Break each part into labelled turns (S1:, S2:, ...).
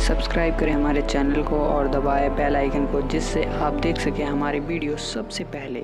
S1: Subscribe करें हमारे channel को और दबाएं बेल आइकन को, जिससे आप देख सकें हमारे वीडियो सबसे पहले।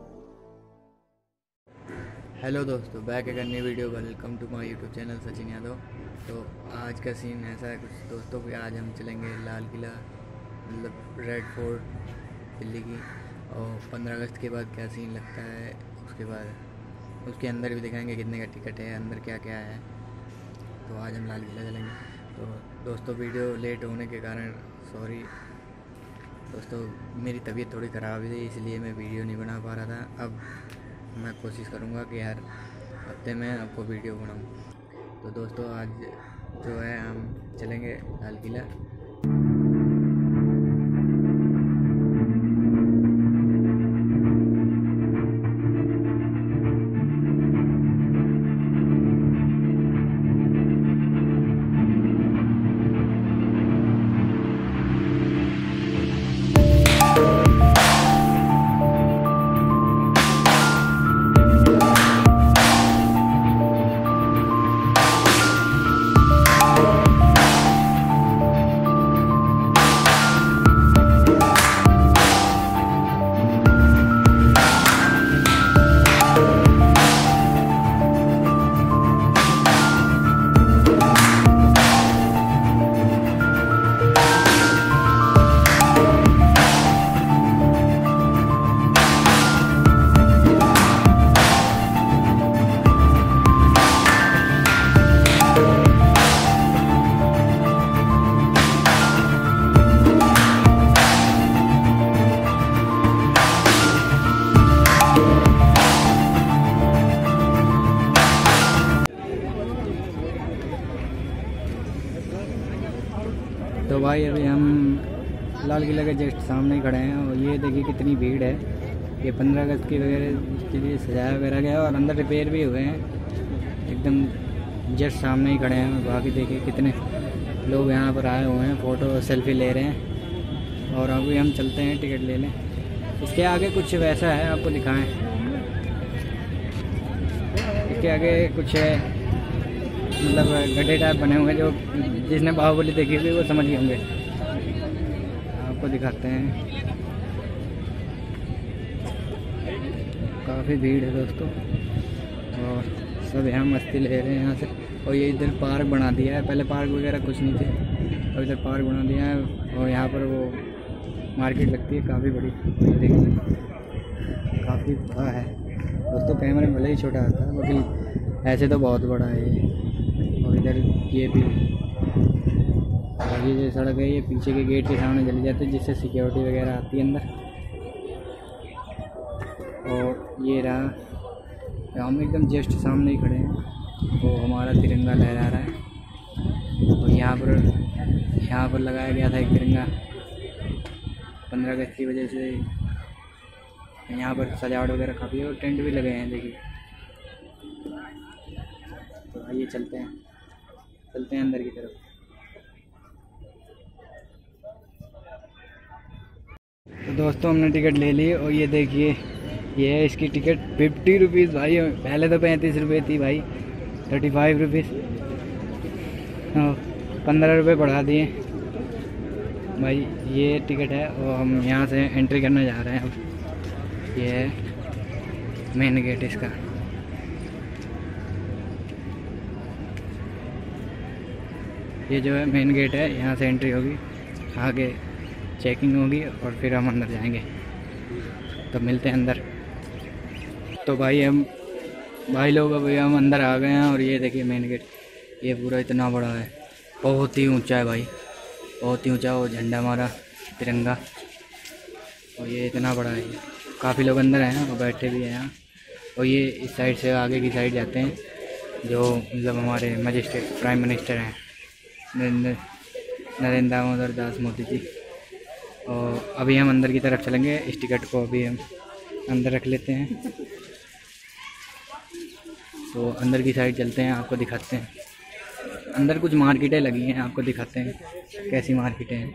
S2: हेलो दोस्तों, बैक एक अन्य video. Welcome to my YouTube channel Sachin Yadav. तो आज का सीन ऐसा है कुछ दोस्तों कि आज हम चलेंगे लाल किला, मतलब रेड फोर्ट दिल्ली की, और 15 अगस्त के बाद क्या सीन लगता है, उसके बाद उसके अंदर भी दिखाएंगे कितने का टिकट है, अंदर क्या क्या है। तो आज हम लाल किला चलेंगे। तो दोस्तों वीडियो लेट होने के कारण सॉरी दोस्तों, मेरी तबीयत थोड़ी ख़राब थी इसलिए मैं वीडियो नहीं बना पा रहा था। अब मैं कोशिश करूँगा कि हर हफ्ते में आपको वीडियो बनाऊँ। तो दोस्तों आज जो है हम चलेंगे लाल किला। तो भाई अभी हम लाल किला के जस्ट सामने ही खड़े हैं और ये देखिए कितनी भीड़ है। ये 15 अगस्त की वगैरह के लिए सजाया वगैरह गया और अंदर रिपेयर भी हुए हैं। एकदम जस्ट सामने ही खड़े हैं और बाकी देखिए कितने लोग यहाँ पर आए हुए हैं, फ़ोटो सेल्फी ले रहे हैं। और अभी हम चलते हैं टिकट ले लें। इसके आगे कुछ वैसा है, आपको दिखाएँ। इसके आगे कुछ है, मतलब गड्ढे टाइप बने हुए, जो जिसने बाहुबली देखी हुई वो समझ गए होंगे। आपको दिखाते हैं, काफ़ी भीड़ है दोस्तों और सब यहाँ मस्ती ले रहे हैं यहाँ से। और ये इधर पार्क बना दिया है, पहले पार्क वगैरह कुछ नहीं थे और इधर पार्क बना दिया है। और यहाँ पर वो मार्केट लगती है काफ़ी बड़ी, देखिए काफ़ी बड़ा है दोस्तों। कैमरे में भले ही छोटा आता है, बाकी ऐसे तो बहुत बड़ा है ये। और इधर ये भी, और ये जो सड़क है ये पीछे के गेट के सामने चली जाती है, जिससे सिक्योरिटी वगैरह आती है अंदर। और ये रहा, हम एकदम जस्ट सामने ही खड़े हैं। वो हमारा तिरंगा लहरा रहा है और यहाँ पर लगाया गया था एक तिरंगा 15 अगस्त की वजह से। यहाँ पर सजावट वगैरह काफ़ी है और टेंट भी लगे हैं, देखिए। तो आइए चलते हैं अंदर की तरफ। तो दोस्तों हमने टिकट ले ली और ये देखिए ये है इसकी टिकट 50 रुपीज़ भाई। पहले तो 35 रुपये थी भाई, 35 रुपीज़, 15 रुपये बढ़ा दिए भाई। ये टिकट है और हम यहाँ से एंट्री करने जा रहे हैं। अब ये है मेन गेट इसका। ये जो है मेन गेट है, यहाँ से एंट्री होगी, आगे चेकिंग होगी और फिर हम अंदर जाएंगे। तो मिलते हैं अंदर। तो भाई लोग अभी हम अंदर आ गए हैं और ये देखिए मेन गेट, ये पूरा इतना बड़ा है, बहुत ही ऊंचा है भाई, बहुत ही ऊंचा। वो झंडा हमारा तिरंगा, और ये इतना बड़ा है। काफ़ी लोग अंदर हैं और बैठे भी हैं यहाँ। और ये इस साइड से आगे की साइड जाते हैं, जो मतलब हमारे मजिस्ट्रेट प्राइम मिनिस्टर हैं नरेंद्र दामोदर दास मोदी जी। और अभी हम अंदर की तरफ चलेंगे। इस टिकट को अभी हम अंदर रख लेते हैं। तो अंदर की साइड चलते हैं, आपको दिखाते हैं। अंदर कुछ मार्केटें लगी हैं, आपको दिखाते हैं कैसी मार्केटें हैं।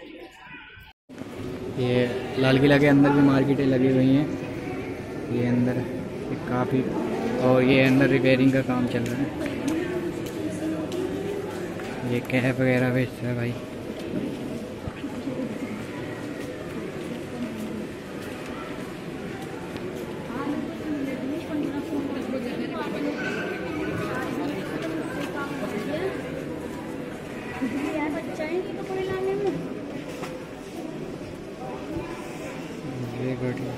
S2: ये लाल किला के अंदर भी मार्केटें लगी हुई हैं। ये अंदर काफ़ी, और ये अंदर रिपेयरिंग का काम चल रहा है। ये कैप वगैरह बेचता है भाई। ये घटिया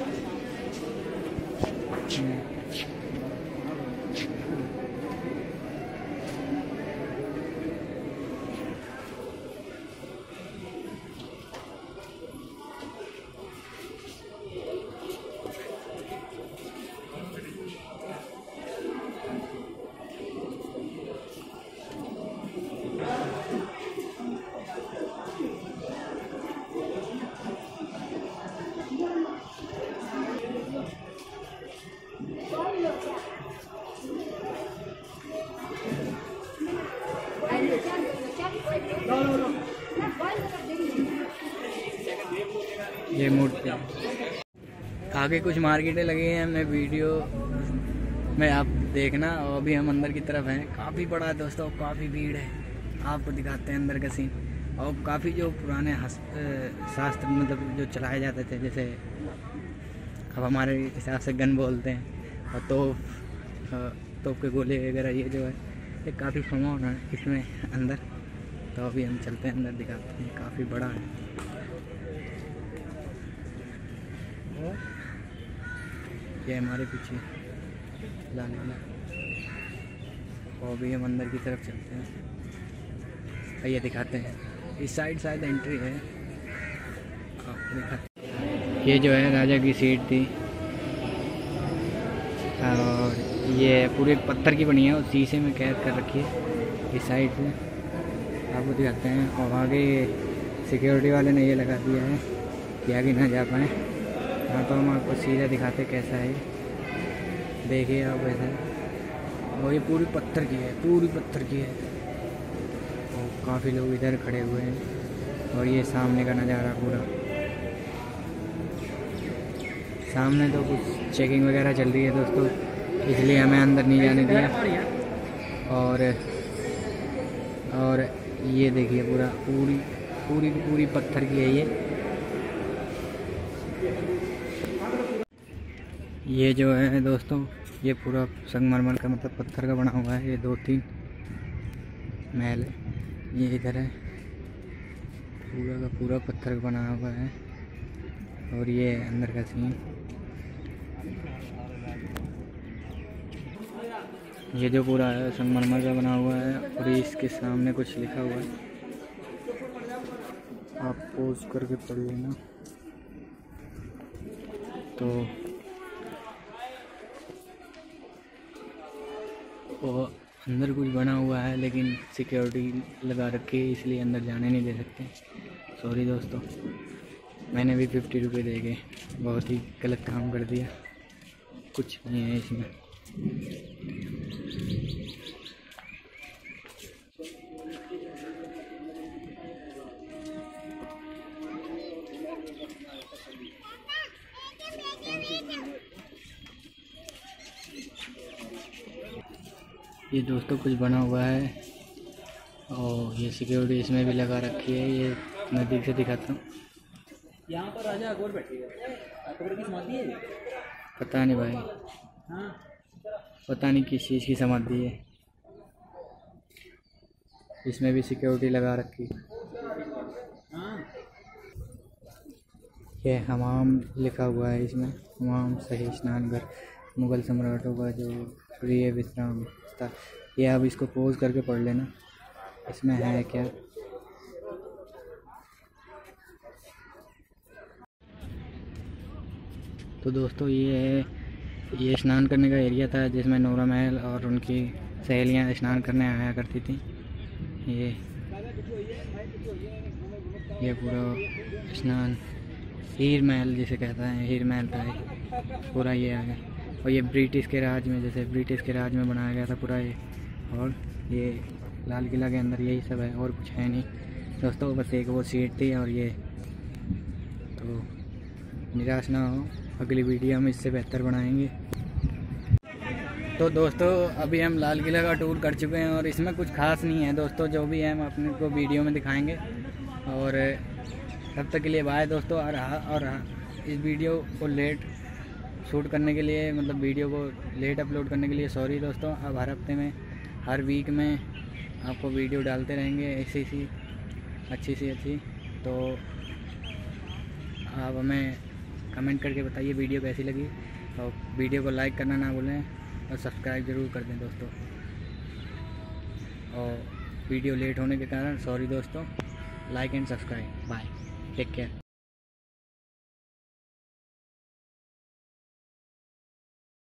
S2: ये मूर्ति। आगे कुछ मार्केटें लगी हैं, मैं वीडियो में आप देखना। और अभी हम अंदर की तरफ हैं। काफ़ी बड़ा है दोस्तों, काफ़ी भीड़ है। आपको दिखाते हैं अंदर का सीन। और काफ़ी जो पुराने शास्त्र मतलब जो चलाए जाते थे, जैसे अब हमारे हिसाब से गन बोलते हैं, और तोप के गोले वगैरह, ये जो है ये काफ़ी सामान है इसमें अंदर। तो अभी हम चलते हैं अंदर, दिखाते हैं। काफ़ी बड़ा है। ये हमारे पीछे लाल किला। और अभी हम अंदर की तरफ चलते हैं। ये दिखाते हैं। इस साइड शायद एंट्री है। दिखाते। ये जो है राजा की सीट थी, और ये पूरे पत्थर की बनी है और शीशे में कैद कर रखी है। इस साइड से आपको दिखाते हैं। और आगे सिक्योरिटी वाले ने ये लगा दिया है कि आगे ना जा पाए। हाँ, तो हम आपको सीधा दिखाते कैसा है। देखिए आप ऐसा। और ये पूरी पत्थर की है, पूरी पत्थर की है। और काफ़ी लोग इधर खड़े हुए हैं। और ये सामने का नज़ारा पूरा। सामने तो कुछ चेकिंग वगैरह चल रही है दोस्तों, इसलिए हमें अंदर नहीं जाने दिया। और ये देखिए पूरी पत्थर की है ये जो है दोस्तों, ये पूरा संगमरमर का मतलब पत्थर का बना हुआ है। ये 2-3 महल है। ये इधर है, पूरा का पूरा पत्थर का बना हुआ है। और ये अंदर का सीन। ये जो पूरा है संगमरमर का बना हुआ है। और इसके सामने कुछ लिखा हुआ है, आप पोज करके पढ़ लेना। तो वो अंदर कुछ बना हुआ है, लेकिन सिक्योरिटी लगा रखी है, इसलिए अंदर जाने नहीं दे सकते। सॉरी दोस्तों, मैंने भी 50 रुपये दे के बहुत ही गलत काम कर दिया। कुछ नहीं है इसमें। ये दोस्तों कुछ बना हुआ है, और ये सिक्योरिटी इसमें भी लगा रखी है। ये नज़दीक से दिखाता हूँ।
S3: यहाँ पर राजा अकबर बैठे हैं। अकबर की समाधि है।
S2: पता नहीं भाई,
S3: हाँ,
S2: पता नहीं किस चीज़ की समाधि है। इसमें भी सिक्योरिटी लगा रखी है।
S3: हाँ।
S2: ये हमाम लिखा हुआ है इसमें। हमाम सही स्नान घर, मुग़ल सम्राटों का जो प्रिय विश्राम था। ये अब इसको पोज करके पढ़ लेना, इसमें है क्या। तो दोस्तों ये स्नान करने का एरिया था, जिसमें नूरा महल और उनकी सहेलियां स्नान करने आया करती थी। ये पूरा स्नान हीर महल जिसे कहता है, हीर महल था ये पूरा। ये आ गया। और ये ब्रिटिश के राज में, जैसे ब्रिटिश के राज में बनाया गया था पूरा ये। और ये लाल किला के अंदर यही सब है, और कुछ है नहीं दोस्तों। बस एक वो सीट थी। और ये तो निराश ना हो, अगली वीडियो हम इससे बेहतर बनाएंगे। तो दोस्तों अभी हम लाल किला का टूर कर चुके हैं और इसमें कुछ खास नहीं है दोस्तों, जो भी है हम अपने को वीडियो में दिखाएंगे। और तब तक के लिए बाय दोस्तों। और इस वीडियो को लेट शूट करने के लिए, मतलब वीडियो को लेट अपलोड करने के लिए सॉरी दोस्तों। अब हर हफ्ते में, हर वीक में आपको वीडियो डालते रहेंगे ऐसी सी अच्छी। तो आप हमें कमेंट करके बताइए वीडियो कैसी लगी, और वीडियो को लाइक करना ना भूलें और सब्सक्राइब ज़रूर कर दें दोस्तों। और वीडियो लेट होने के कारण सॉरी दोस्तों। Like and subscribe. Bye, take care.